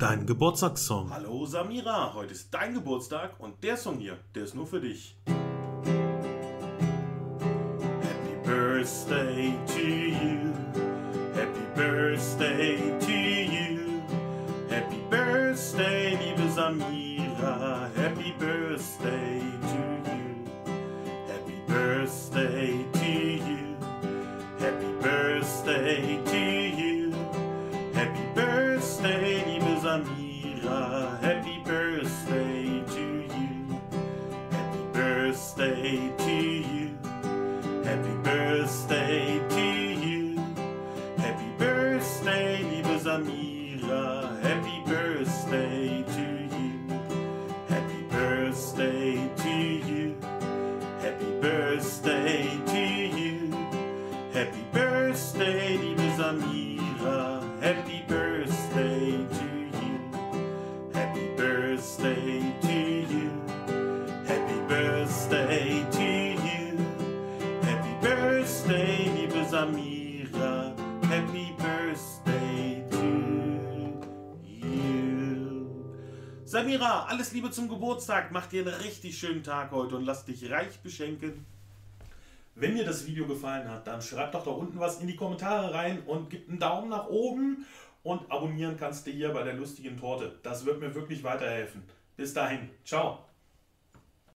dein Geburtstagssong. Hallo Samira, heute ist dein Geburtstag und der Song hier, der ist nur für dich. Happy Birthday to you, Happy Birthday to you, Happy Birthday, liebe Samira, Happy Birthday to you, Happy Birthday to you, Happy Birthday to you, Happy Birthday, liebe Samira, Happy Birthday to you, Happy Birthday to you, Happy Birthday to you, Happy Birthday, liebe Samira, Happy Birthday to you, Happy Birthday to you, Happy Birthday to you, Happy Birthday, liebe Samira, Happy Birthday to you, Happy Birthday to you, Happy Birthday to you, Happy Birthday, liebe Samira, Happy Birthday to you. Samira, alles Liebe zum Geburtstag, mach dir einen richtig schönen Tag heute und lass dich reich beschenken. Wenn dir das Video gefallen hat, dann schreib doch da unten was in die Kommentare rein und gib einen Daumen nach oben und abonnieren kannst du hier bei der lustigen Torte. Das wird mir wirklich weiterhelfen. Bis dahin, ciao.